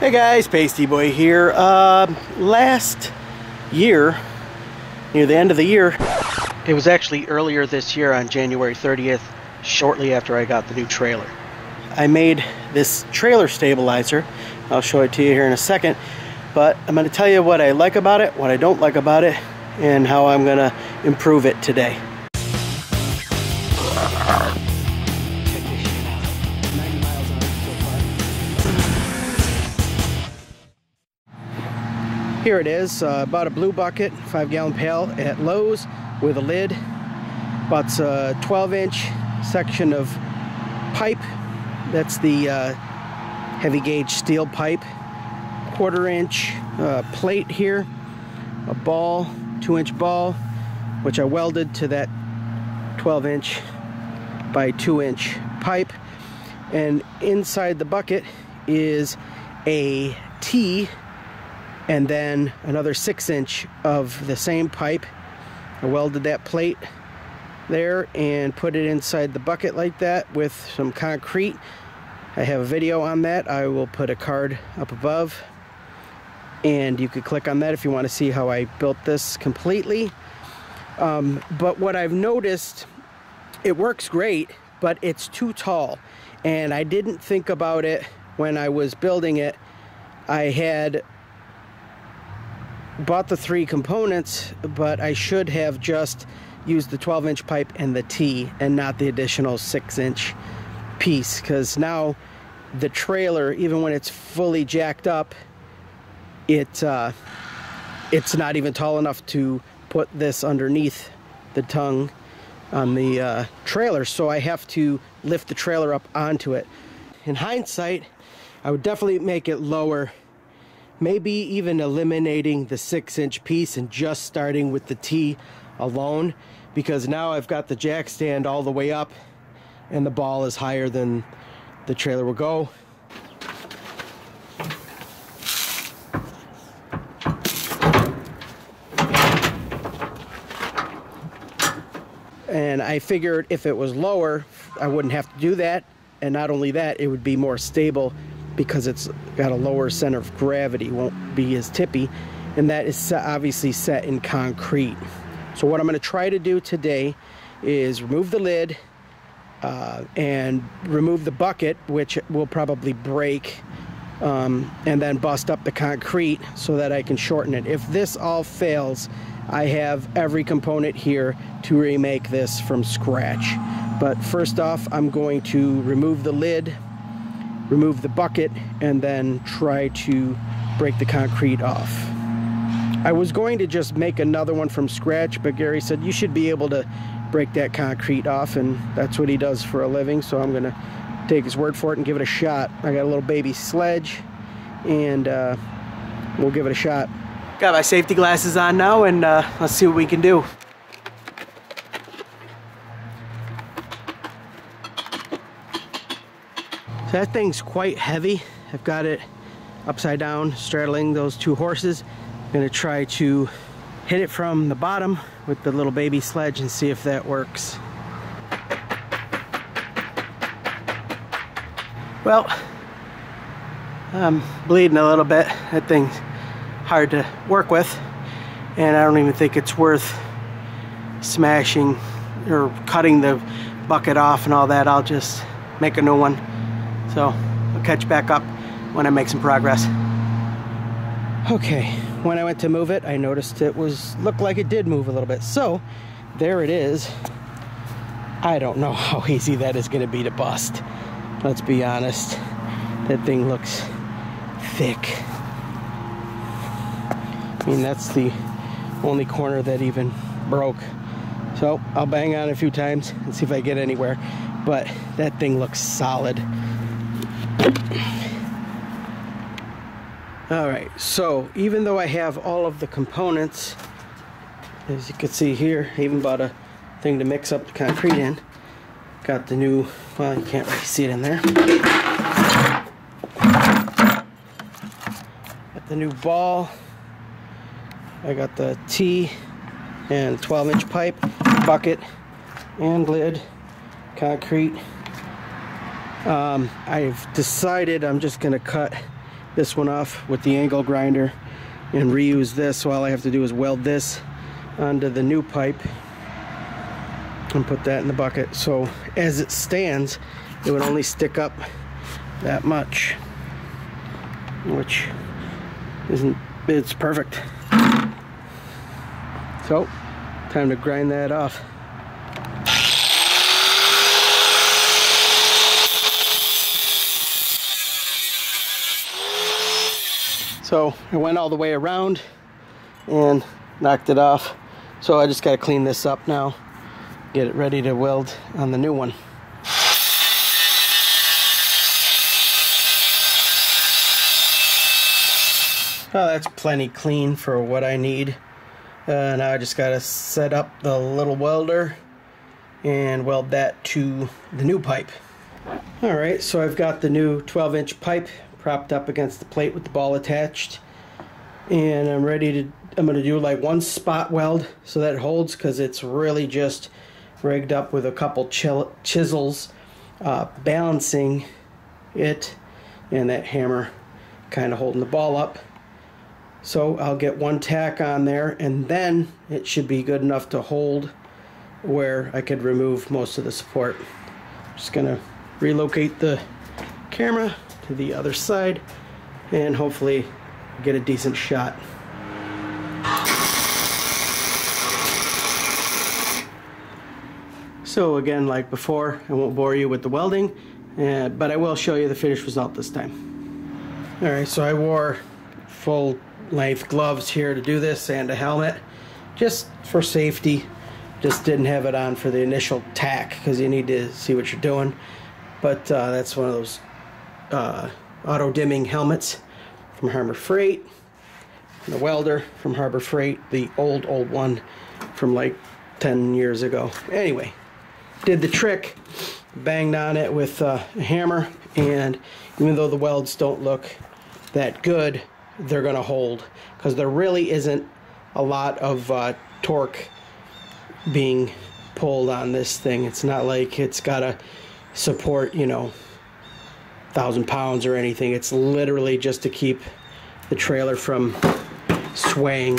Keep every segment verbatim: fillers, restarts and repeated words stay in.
Hey guys, Paisteboy here. Uh, last year, near the end of the year, it was actually earlier this year on January thirtieth, shortly after I got the new trailer. I made this trailer stabilizer. I'll show it to you here in a second, but I'm going to tell you what I like about it, what I don't like about it, and how I'm going to improve it today. Here it is. I uh, bought a blue bucket, five gallon pail at Lowe's with a lid. Bought a twelve inch section of pipe. That's the uh, heavy gauge steel pipe. Quarter inch uh, plate here. A ball, two inch ball, which I welded to that twelve inch by two inch pipe. And inside the bucket is a T, and then another six inch of the same pipe. I welded that plate there and put it inside the bucket like that with some concrete. I have a video on that. I will put a card up above, and you could click on that if you want to see how I built this completely. Um, but what I've noticed, it works great, but it's too tall, and I didn't think about it when I was building it. I had bought the three components, but I should have just used the twelve inch pipe and the T and not the additional six inch piece, because now the trailer, even when it's fully jacked up, it uh, it's not even tall enough to put this underneath the tongue on the uh, trailer, so I have to lift the trailer up onto it. In hindsight, I would definitely make it lower. Maybe even eliminating the six inch piece and just starting with the T alone, because now I've got the jack stand all the way up and the ball is higher than the trailer will go. And I figured if it was lower, I wouldn't have to do that, and not only that, it would be more stable because it's got a lower center of gravity, won't be as tippy, and that is obviously set in concrete. So what I'm going to try to do today is remove the lid uh, and remove the bucket, which will probably break, um, and then bust up the concrete so that I can shorten it. If this all fails, I have every component here to remake this from scratch. But first off, I'm going to remove the lid, remove the bucket, and then try to break the concrete off. I was going to just make another one from scratch, but Gary said you should be able to break that concrete off, and that's what he does for a living, so I'm gonna take his word for it and give it a shot. I got a little baby sledge, and uh, we'll give it a shot. Got my safety glasses on now, and uh, let's see what we can do. That thing's quite heavy. I've got it upside down, straddling those two horses. I'm gonna try to hit it from the bottom with the little baby sledge and see if that works. Well, I'm bleeding a little bit. That thing's hard to work with, and I don't even think it's worth smashing or cutting the bucket off and all that. I'll just make a new one. So I'll catch back up when I make some progress. Okay, when I went to move it, I noticed it was looked like it did move a little bit. So there it is. I don't know how easy that is going to be to bust. Let's be honest. That thing looks thick. I mean, that's the only corner that even broke. So I'll bang on it a few times and see if I get anywhere. But that thing looks solid. Alright, so even though I have all of the components, as you can see here, I even bought a thing to mix up the concrete in. Got the new, well, you can't really see it in there. Got the new ball. I got the T and twelve inch pipe, bucket, and lid, concrete. Um, I've decided I'm just going to cut this one off with the angle grinder and reuse this. So all I have to do is weld this onto the new pipe and put that in the bucket. So as it stands, it would only stick up that much, which isn't, it's perfect. So time to grind that off. So I went all the way around and knocked it off. So I just got to clean this up now, get it ready to weld on the new one. Oh, that's plenty clean for what I need. Uh, now I just got to set up the little welder and weld that to the new pipe. Alright, so I've got the new twelve inch pipe propped up against the plate with the ball attached, and I'm ready to, I'm going to do like one spot weld so that it holds, because it's really just rigged up with a couple chisels uh, balancing it, and that hammer kind of holding the ball up. So I'll get one tack on there, and then it should be good enough to hold where I could remove most of the support. I'm just going to relocate the camera to the other side and hopefully get a decent shot. So again, like before, I won't bore you with the welding, uh, but I will show you the finished result this time. Alright, so I wore full length gloves here to do this and a helmet just for safety. Just didn't have it on for the initial tack because you need to see what you're doing. But uh, that's one of those uh, auto dimming helmets from Harbor Freight. The welder from Harbor Freight, the old old one from like ten years ago. Anyway, did the trick, banged on it with uh, a hammer, and even though the welds don't look that good, they're gonna hold, because there really isn't a lot of uh, torque being pulled on this thing. It's not like it's gotta support, you know, thousand pounds or anything. It's literally just to keep the trailer from swaying,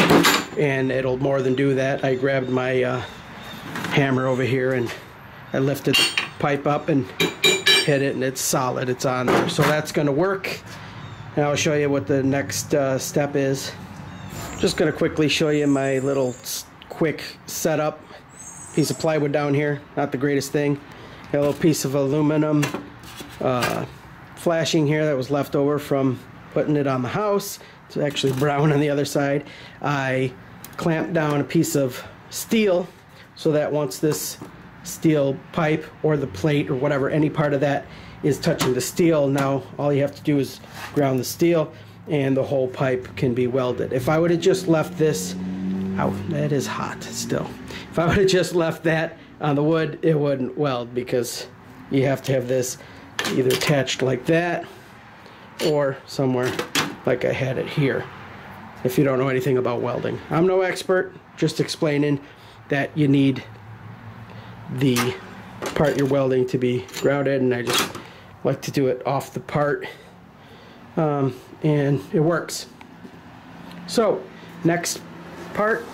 and it'll more than do that. I grabbed my uh, hammer over here and I lifted the pipe up and hit it, and it's solid, it's on there. So that's gonna work. And I'll show you what the next uh, step is. Just gonna quickly show you my little quick setup. Piece of plywood down here, not the greatest thing. Got a little piece of aluminum uh, flashing here that was left over from putting it on the house. It's actually brown on the other side. I clamped down a piece of steel so that once this steel pipe or the plate or whatever, any part of that is touching the steel, now all you have to do is ground the steel and the whole pipe can be welded. If I would have just left this, ow, that is hot still. If I would have just left that on the wood, it wouldn't weld, because you have to have this either attached like that or somewhere like I had it here, if you don't know anything about welding. I'm no expert, just explaining that you need the part you're welding to be grounded, and I just like to do it off the part, um, and it works. So next part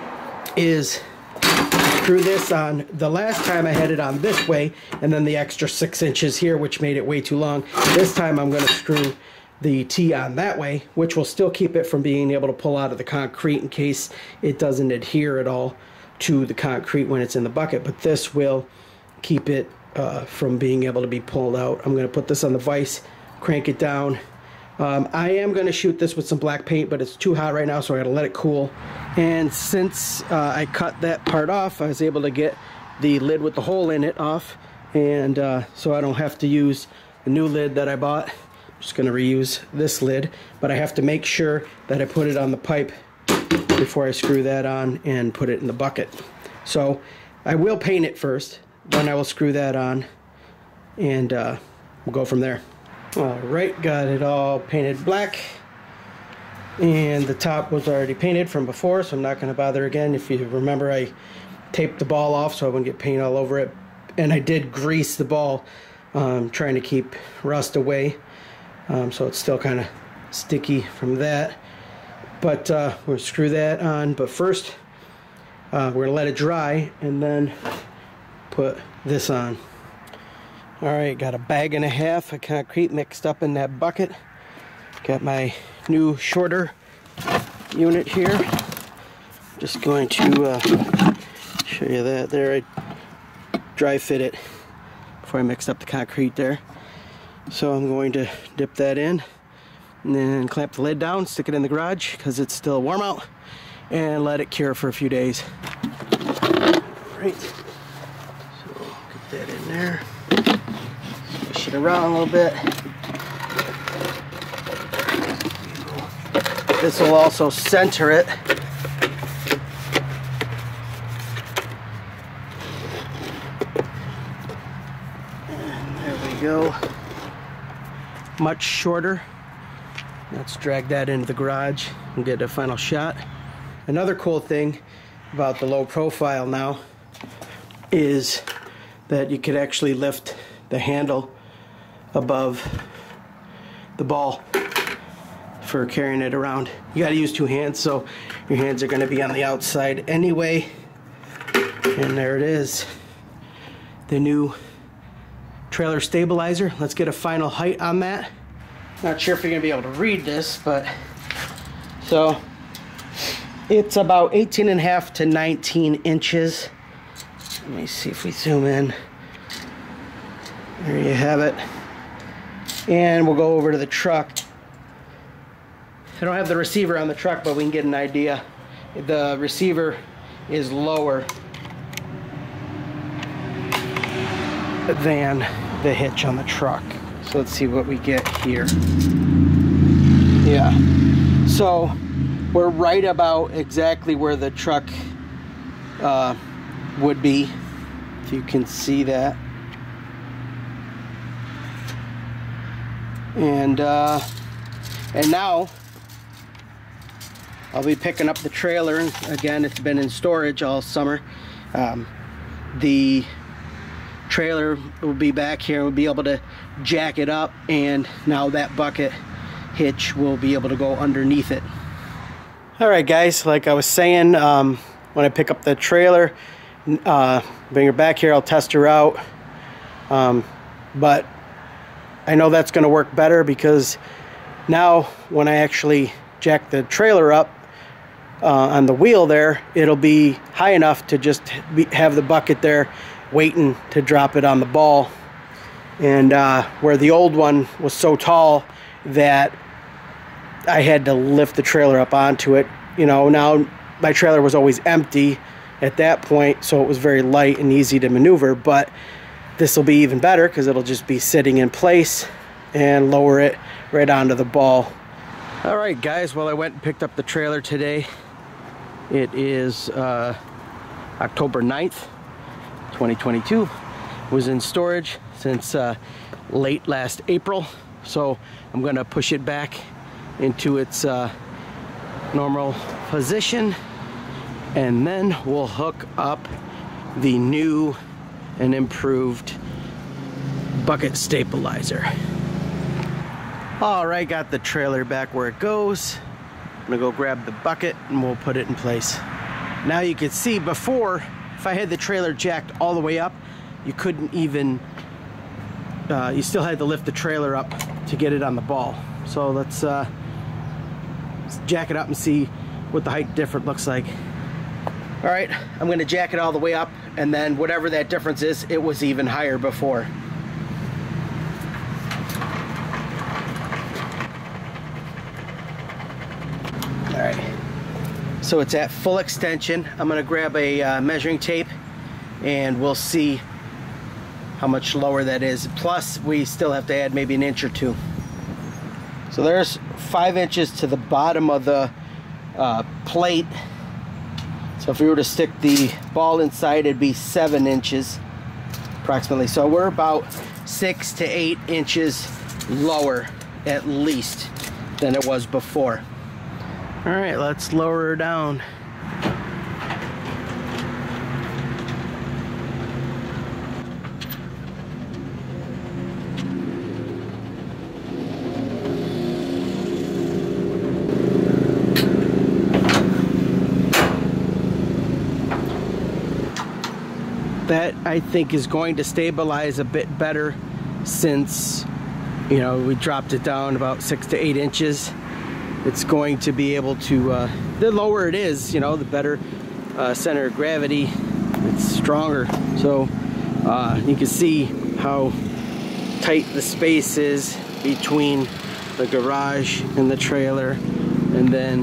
is screw this on. The last time I had it on this way, and then the extra six inches here, which made it way too long. This time I'm going to screw the T on that way, which will still keep it from being able to pull out of the concrete in case it doesn't adhere at all to the concrete when it's in the bucket. But this will keep it uh, from being able to be pulled out. I'm going to put this on the vise, crank it down. Um, I am going to shoot this with some black paint, but it's too hot right now, so I got to let it cool. And since uh, I cut that part off, I was able to get the lid with the hole in it off, and uh, so I don't have to use the new lid that I bought. I'm just going to reuse this lid, but I have to make sure that I put it on the pipe before I screw that on and put it in the bucket. So I will paint it first, then I will screw that on, and uh, we'll go from there. Alright, got it all painted black, and the top was already painted from before, so I'm not going to bother again. If you remember, I taped the ball off so I wouldn't get paint all over it, and I did grease the ball, um, trying to keep rust away. um, so it's still kind of sticky from that. But uh, we're gonna screw that on. But first, uh, we're gonna let it dry and then put this on. All right, got a bag and a half of concrete mixed up in that bucket. Got my new shorter unit here. Just going to uh, show you that there. I dry fit it before I mixed up the concrete there. So I'm going to dip that in and then clamp the lid down, stick it in the garage because it's still warm out, and let it cure for a few days. Right. So get that in there. Push it around a little bit. This will also center it. And there we go. Much shorter. Let's drag that into the garage and get a final shot. Another cool thing about the low profile now is that you could actually lift the handle above the ball for carrying it around. You gotta use two hands, so your hands are gonna be on the outside anyway. And there it is, the new trailer stabilizer. Let's get a final height on that. Not sure if you're gonna be able to read this, but so it's about eighteen and a half to nineteen inches. Let me see if we zoom in. There you have it. And we'll go over to the truck. I don't have the receiver on the truck, but we can get an idea. The receiver is lower than the hitch on the truck. So let's see what we get here. Yeah, so we're right about exactly where the truck uh, would be, if you can see that. And uh, and now I'll be picking up the trailer. Again, it's been in storage all summer. Um, the trailer will be back here. We'll be able to jack it up, and now that bucket hitch will be able to go underneath it. All right, guys, like I was saying, um, when I pick up the trailer, uh, bring her back here, I'll test her out. Um, but I know that's going to work better because now when I actually jack the trailer up uh, on the wheel there, it'll be high enough to just be, have the bucket there waiting to drop it on the ball. And uh, where the old one was so tall that I had to lift the trailer up onto it, you know, now my trailer was always empty at that point, so it was very light and easy to maneuver. But this will be even better because it'll just be sitting in place and lower it right onto the ball. All right, guys, well, I went and picked up the trailer today. It is uh, October ninth, twenty twenty-two. It was in storage since uh, late last April, so I'm gonna push it back into its uh, normal position, and then we'll hook up the new and improved bucket stabilizer. All right, got the trailer back where it goes. I'm gonna go grab the bucket and we'll put it in place. Now you can see before, if I had the trailer jacked all the way up, you couldn't even, uh, you still had to lift the trailer up to get it on the ball. So let's, uh, let's jack it up and see what the height difference looks like. All right, I'm gonna jack it all the way up, and then whatever that difference is, it was even higher before. All right, so it's at full extension. I'm gonna grab a uh, measuring tape and we'll see how much lower that is. Plus, we still have to add maybe an inch or two. So there's five inches to the bottom of the uh, plate. So if we were to stick the ball inside, it'd be seven inches approximately. So we're about six to eight inches lower at least than it was before. All right, let's lower her down. That, I think, is going to stabilize a bit better since, you know, we dropped it down about six to eight inches. It's going to be able to, uh, the lower it is, you know, the better uh, center of gravity. It's stronger. So uh, you can see how tight the space is between the garage and the trailer, and then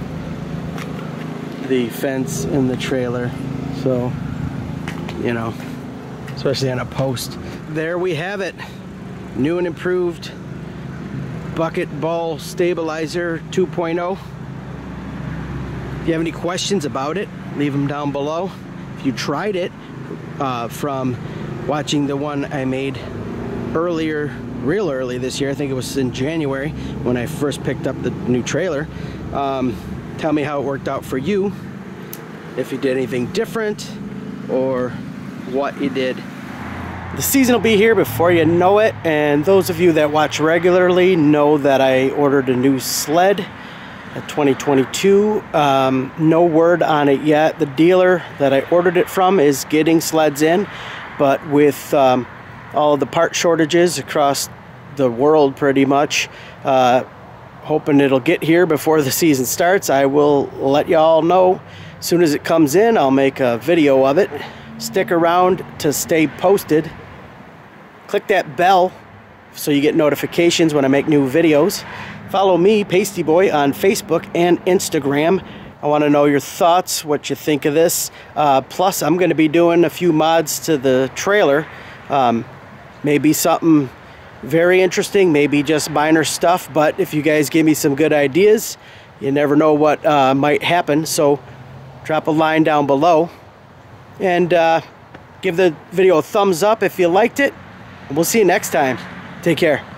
the fence and the trailer. So, you know, especially on a post. There we have it. New and improved bucket ball stabilizer two point oh. If you have any questions about it, leave them down below. If you tried it uh, from watching the one I made earlier, real early this year, I think it was in January when I first picked up the new trailer, um, tell me how it worked out for you, if you did anything different or what you did. The season will be here before you know it, and those of you that watch regularly know that I ordered a new sled, a twenty twenty-two. Um, no word on it yet. The dealer that I ordered it from is getting sleds in, but with um, all of the part shortages across the world pretty much, uh, hoping it'll get here before the season starts. I will let y'all know as soon as it comes in. I'll make a video of it. Stick around to stay posted. Click that bell so you get notifications when I make new videos. Follow me, Paisteboy, on Facebook and Instagram. I want to know your thoughts, what you think of this. Uh, plus, I'm going to be doing a few mods to the trailer. Um, maybe something very interesting, maybe just minor stuff, but if you guys give me some good ideas, you never know what uh, might happen. So drop a line down below, and uh, give the video a thumbs up if you liked it. And we'll see you next time. Take care.